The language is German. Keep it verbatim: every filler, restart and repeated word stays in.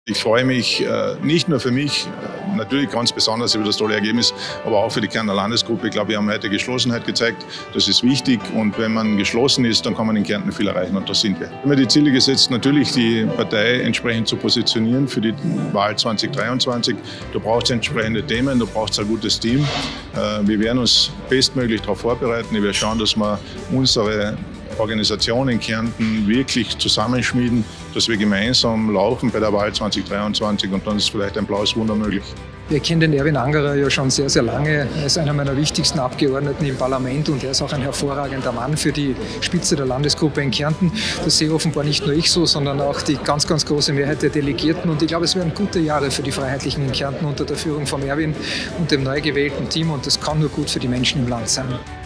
Ich freue mich äh, nicht nur für mich, äh, natürlich ganz besonders über das tolle Ergebnis, aber auch für die Kärntner Landesgruppe. Ich glaube, wir haben heute Geschlossenheit gezeigt. Das ist wichtig und wenn man geschlossen ist, dann kann man in Kärnten viel erreichen und das sind wir. Wir haben die Ziele gesetzt, natürlich die Partei entsprechend zu positionieren für die Wahl zwanzig dreiundzwanzig. Da braucht es entsprechende Themen, da braucht es ein gutes Team. Äh, wir werden uns bestmöglich darauf vorbereiten. Wir werden schauen, dass wir unsere Organisationen in Kärnten wirklich zusammenschmieden, dass wir gemeinsam laufen bei der Wahl zwanzig dreiundzwanzig und dann ist vielleicht ein blaues Wunder möglich. Wir kennen den Erwin Angerer ja schon sehr, sehr lange. Er ist einer meiner wichtigsten Abgeordneten im Parlament und er ist auch ein hervorragender Mann für die Spitze der Landesgruppe in Kärnten. Das sehe offenbar nicht nur ich so, sondern auch die ganz, ganz große Mehrheit der Delegierten. Und ich glaube, es werden gute Jahre für die Freiheitlichen in Kärnten unter der Führung von Erwin und dem neu gewählten Team. Und das kann nur gut für die Menschen im Land sein.